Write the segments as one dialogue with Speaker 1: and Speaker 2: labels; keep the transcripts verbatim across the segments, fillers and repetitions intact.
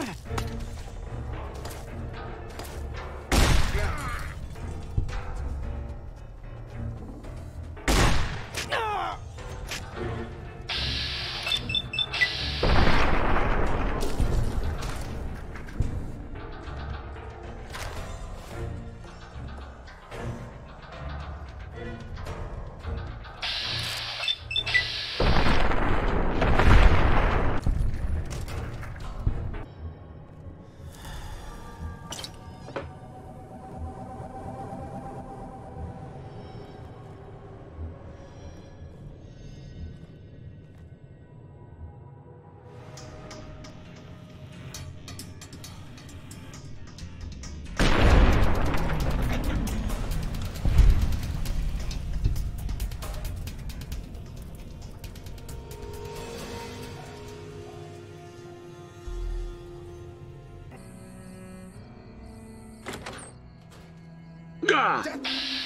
Speaker 1: Gah!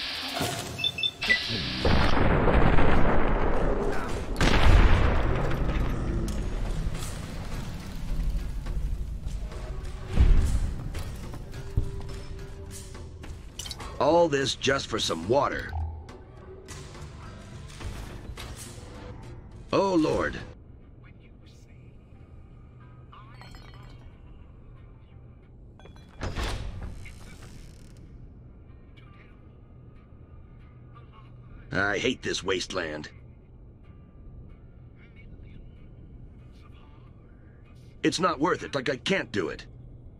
Speaker 2: All this just for some water. Oh, Lord. I hate this wasteland. It's not worth it, like I can't do it.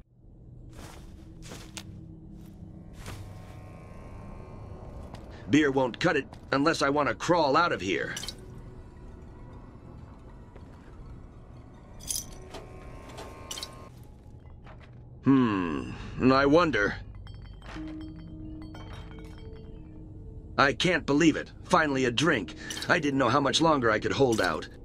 Speaker 2: Beer won't cut it unless I want to crawl out of here. Hmm, I wonder... I can't believe it. Finally a drink. I didn't know how much longer I could hold out.